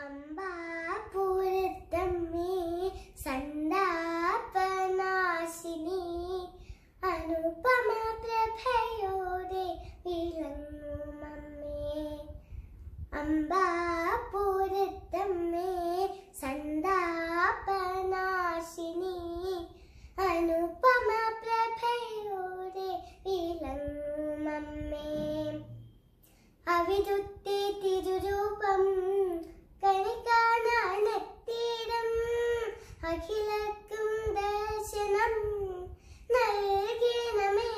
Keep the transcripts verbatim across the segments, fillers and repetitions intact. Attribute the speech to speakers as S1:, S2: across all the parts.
S1: അംബാപുരത്തമ്മേ സന്താപനാശിനി അനുപമ പ്രഭയോടെ വിളങ്ങുമമ്മേ. അംബാപുരത്തമ്മേ സന്താപനാശിനി അനുപമ പ്രഭയോടെ വിളങ്ങുമമ്മേ. അവിടുത്തെ തിരുരൂപം കണികാണാനെത്തിയിടും അഖിലർക്കും ദർശനം നൽകണമേ.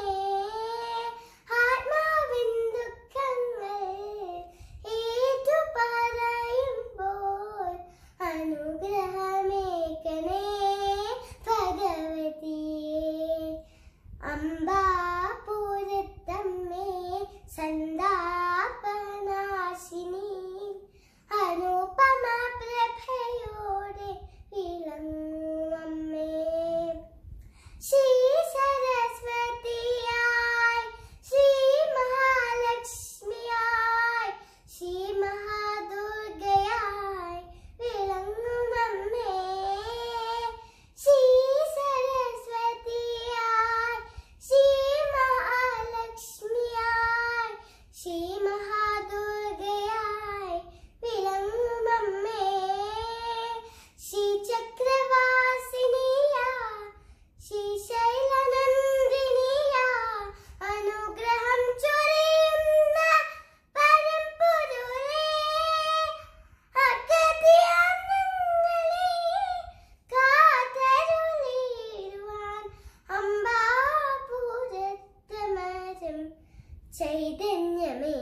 S1: ആത്മാവിൻ ദുഃഖങ്ങൾ ഏറ്റു പറയുമ്പോൾ അനുഗ്രഹമേകണേ ഭഗവതിയേ. അംബാപുരത്തമ്മേ സന്താപനാശിനി അനുപമ പ്രഭയോടെ വിളങ്ങുമമ്മേ. ശ്രീ സരസ്വതിയായി, ശ്രീ മഹാലക്ഷ്മിയായി, ശ്രീ മഹാദുർഗയായി വിളങ്ങുമമ്മേ. ശ്രീ സരസ്വതിയായി, ശ്രീ മഹാലക്ഷ്മിയായി, ശ്രീ മഹാദുർഗയായി വിളങ്ങുമമ്മേ. ശ്രീ ചക്രവാസിനിയാ, ശ്രീ ശൈലനന്ദിനിയാ, അനുഗ്രഹം ചൊരിയുന്ന പരമ്പൊരുളേ, അഗതിയാം ഞങ്ങളെ കാത്തരുളിടുവാൻ അംബാപുരത്തമരും ചൈതന്യമേ.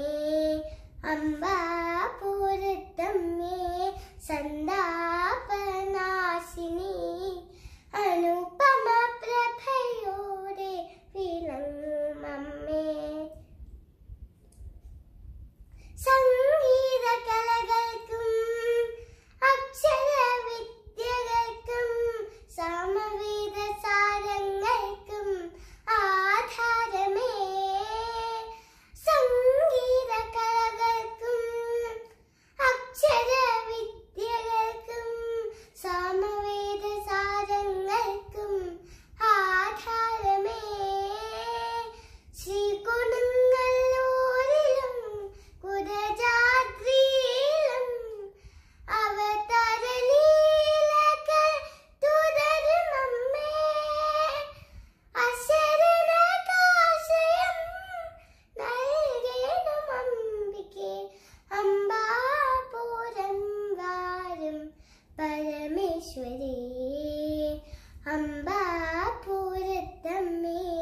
S1: അംബാപുരത്തമ്മേ സന്താപനാശിനി അനുപമ പ്രഭയോടെ വിളങ്ങുമമ്മേ. സംഗീത കലകൾക്കും അക്ഷരവിദ്യകൾക്കും സാമവേദ സാരങ്ങൾക്കും ആധാരമേ. സംഗീത കലകൾക്കും അക്ഷരവിദ്യകൾക്കും സാമവേദ സാരങ്ങൾക്കും ആധാരമേ. ശ്രീകൊടുങ്ങല്ലൂരിലും കുടജാദ്രിയിലും അവതാരലീലകൾ തുടരുമമ്മേ. അശരണകാശയം നൽകണമംബികേ. അംബാപുരം വാരും പരമേശ്വരി. അംബാപുരത്തമ്മേ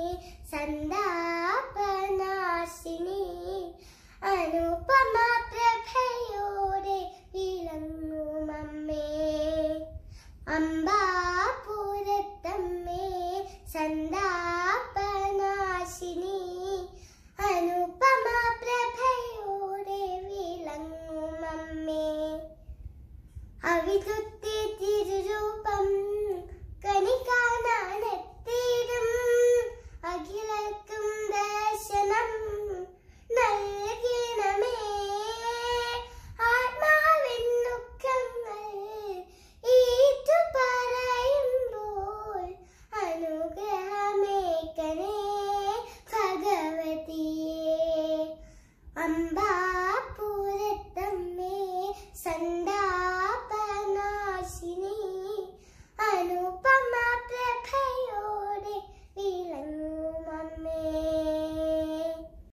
S1: സന്താപനാശിനി അനുപമ പ്രഭയോടെ വിളങ്ങുമമ്മേ. അംബാപുരത്തമ്മേ സന്താപനാശിനി അനുപമ പ്രഭയോടെ വിളങ്ങുമമ്മേ. അവിടുത്തെ